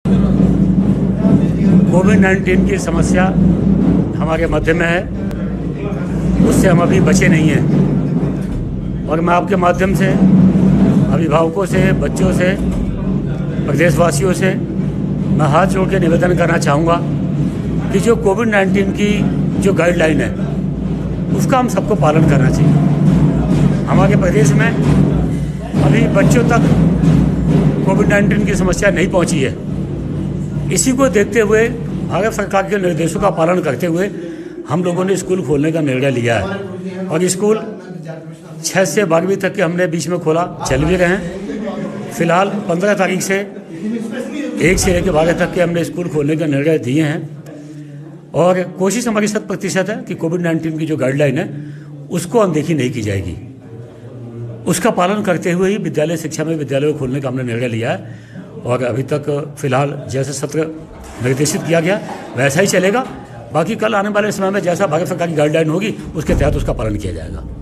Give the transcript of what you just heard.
कोविड-19 की समस्या हमारे मध्य में है, उससे हम अभी बचे नहीं हैं। और मैं आपके माध्यम से अभिभावकों से, बच्चों से, प्रदेशवासियों से मैं हाथ जोड़ के निवेदन करना चाहूँगा कि जो कोविड-19 की जो गाइडलाइन है उसका हम सबको पालन करना चाहिए। हमारे प्रदेश में अभी बच्चों तक कोविड-19 की समस्या नहीं पहुंची है। इसी को देखते हुए भारत सरकार के निर्देशों का पालन करते हुए हम लोगों ने स्कूल खोलने का निर्णय लिया है और स्कूल 6 से 12वीं तक के हमने बीच में खोला, चल भी रहे हैं। फिलहाल 15 तारीख से 1 से लेकर 12 तक के हमने स्कूल खोलने का निर्णय दिए हैं और कोशिश हमारी 100% है कि कोविड-19 की जो गाइडलाइन है उसको अनदेखी नहीं की जाएगी। उसका पालन करते हुए ही विद्यालय शिक्षा में विद्यालय को खोलने का हमने निर्णय लिया है और अभी तक फिलहाल जैसे सत्र निर्देशित किया गया वैसा ही चलेगा। बाकी कल आने वाले समय में जैसा भारत सरकार की गाइडलाइन होगी उसके तहत उसका पालन किया जाएगा।